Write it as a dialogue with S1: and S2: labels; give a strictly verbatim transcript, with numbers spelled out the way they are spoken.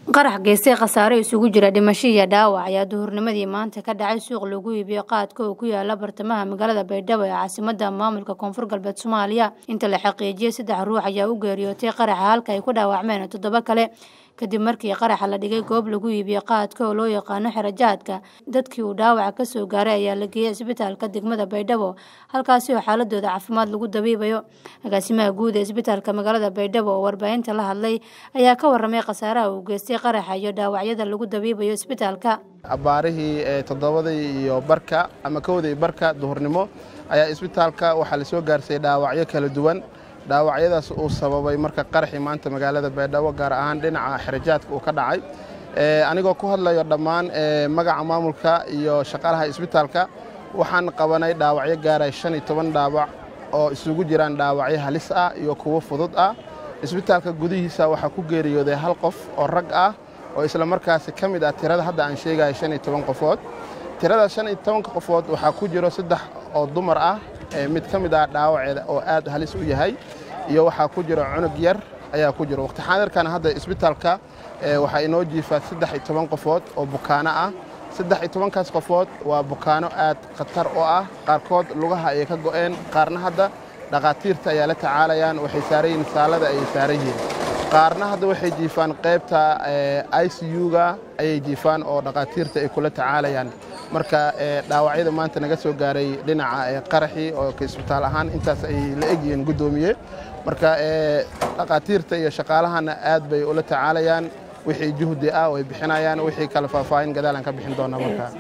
S1: qarax geystay khasaare isugu jira dhimasho iyo dhaawac ayaa duhurnimadii maanta ka dhacay suuq lagu iibiyo qaadka oo ku yaala bartamaha magaalada Baydhabo ee caasimadda maamulka Koonfur Galbeed Soomaaliya. Inta la xaqiijiyay saddex ruux ayaa u geeriyootay qaraxa halka ay ku dhaawacmeen toddoba kale kadib markii qaraxa la dhigay goob lagu iibiyo qaadka oo loo yaqaan xirajaadka. Dadkii uu dhaawac ka soo gaaray ayaa la geeyay isbitaalka degmada Baydhabo halkaas oo xaaladooda caafimaad lagu dabiibayo. Agaasimaha guud ee isbitaalka magaalada Baydhabo oo warbaahinta la hadlay ayaa ka warramay khasaaraha uu geystay qaraxa iyo dhaawacyada lagu dabiibayo isbitaalka.
S2: Abaarihii toddobadii iyo barka ama kowdii barka duhurnimo ayaa isbitaalka waxa la soo gaarsay dhaawacyo kala duwan. dhaawacyadaas uu sababay marka qaraxii maanta magaalada Baydhabo gaar ahaan dhinaca xirajaadka uu ka dhacay. ee anigoo ku hadlayo dhammaan magaca maamulka iyo shaqaalaha isbitaalka waxaan qabanay dhaawacyo gaaray shan iyo toban dhaawac oo isugu jiraan dhaawacyo halis ah iyo kuwo fudud ah. isbitaalka gudihiisa waxa ku geeriyooday hal qof oo rag ah oo isla markaas ka mid ah tirada hadda aan sheegay shan iyo toban qofood. tirada shan iyo toban qofood waxa ku jiro saddex oo dumar ah mid ka mid ah dhaawaceeda oo aad halis u yahay iyo waxa ku jiro cunug yar ayaa ku jiro. waqti xaadirkan hadda isbitaalka waxa inoo jiifaa saddex iyo toban qofood oo bukaano ah. saddex iyo toban kaas qofood waa bukaano aad khatar u ah, qaarkood lugaha ay ka go'een, qaarna hadda dhaqaatiirta ayaa la tacaalayaan, waxay saarayeen saalada ay saarayeen. qaarna hadda waxay jiifaan qaybta I C U-ga ayay jiifaan oo dhaqaatiirta ay kula tacaalayaan. marka dhaawacyada maanta naga soo gaaray dhinaca qaraxii oo ka isbitaal ahaan intaas ay la egyihiin gudoomiye. marka dhaqaatiirta iyo shaqaalahana aad bay ula tacaalayaan, wixii juhdi ah oo ay bixinayaan, wixii kala faahfaahin gadaalan ka bixin doona marka